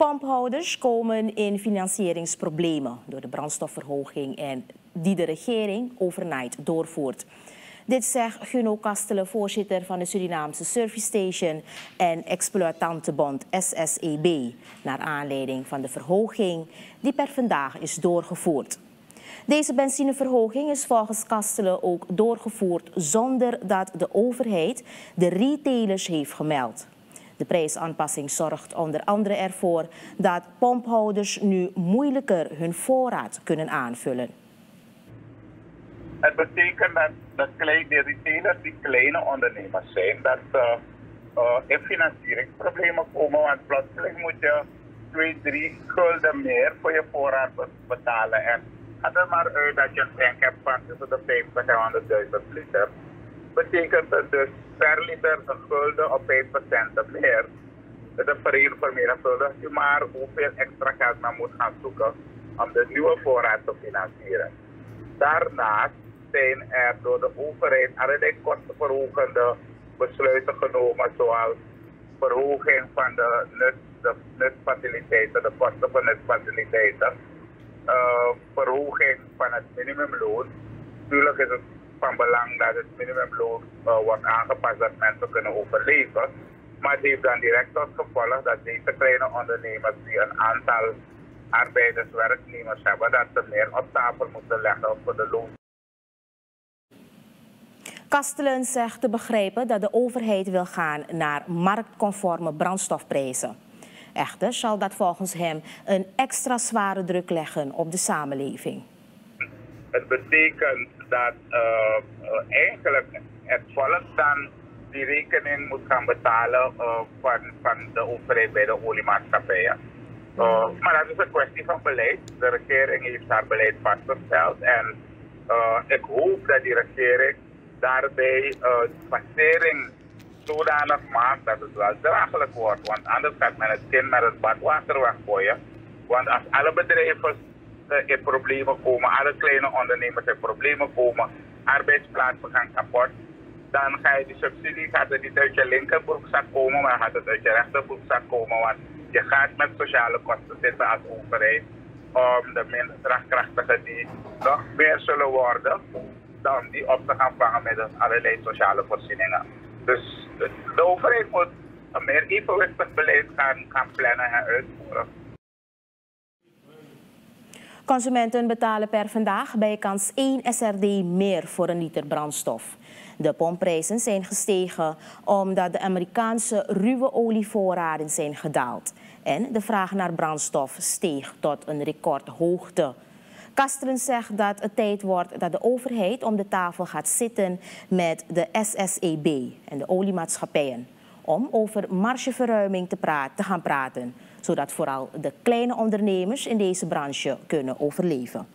Pomphouders komen in financieringsproblemen door de brandstofverhoging en die de regering overnight doorvoert. Dit zegt Guno Kastelen, voorzitter van de Surinaamse Service Station en exploitantenbond SSEB, naar aanleiding van de verhoging die per vandaag is doorgevoerd. Deze benzineverhoging is volgens Kastelen ook doorgevoerd zonder dat de overheid de retailers heeft gemeld. De prijsaanpassing zorgt onder andere ervoor dat pomphouders nu moeilijker hun voorraad kunnen aanvullen. Het betekent dat de retailers die kleine ondernemers zijn, dat ze in financieringsproblemen komen, want plotseling moet je 2-3 gulden meer voor je voorraad betalen. En gaat er maar uit dat je een tank hebt van tussen de 50 en 100.000 liter. Betekent het dus per liter een gulden of 5% meer. De vermenigvuldigt je maar hoeveel extra geld men moet gaan zoeken om de nieuwe voorraad te financieren. Daarnaast zijn er door de overheid allerlei kostenverhogende besluiten genomen, zoals verhoging van de nutfaciliteiten, de kosten van nutfaciliteiten, verhoging van het minimumloon. Natuurlijk is het van belang dat het minimumloon wordt aangepast dat mensen kunnen overleven. Maar het heeft dan direct tot gevolg dat deze kleine ondernemers die een aantal arbeiders, werknemers hebben, dat ze meer op tafel moeten leggen voor de loon. Kastelen zegt te begrijpen dat de overheid wil gaan naar marktconforme brandstofprijzen. Echter zal dat volgens hem een extra zware druk leggen op de samenleving. Het betekent dat eigenlijk het volk dan die rekening moet gaan betalen van de overheid bij de oliemaatschappijen. Maar dat is een kwestie van beleid. De regering heeft haar beleid vastgesteld en ik hoop dat die regering daarbij de passering zodanig maakt dat het wel draaglijk wordt. Want anders gaat men het kind met het badwater weggooien. Want als alle bedrijven in problemen komen, alle kleine ondernemers in problemen komen, arbeidsplaatsen gaan kapot, dan ga je die subsidie, gaat het niet uit je linkerbroekzak komen, maar gaat het uit je rechterbroekzak komen. Want je gaat met sociale kosten zitten als overheid om de minder draagkrachtigen die nog meer zullen worden, om die op te gaan vangen met allerlei sociale voorzieningen. Dus de overheid moet een meer evenwichtig beleid gaan plannen en uitvoeren. Consumenten betalen per vandaag bijkans 1 SRD meer voor een liter brandstof. De pompprijzen zijn gestegen omdat de Amerikaanse ruwe olievoorraden zijn gedaald. En de vraag naar brandstof steeg tot een recordhoogte. Kastelen zegt dat het tijd wordt dat de overheid om de tafel gaat zitten met de SSEB en de oliemaatschappijen om over margeverruiming te gaan praten, zodat vooral de kleine ondernemers in deze branche kunnen overleven.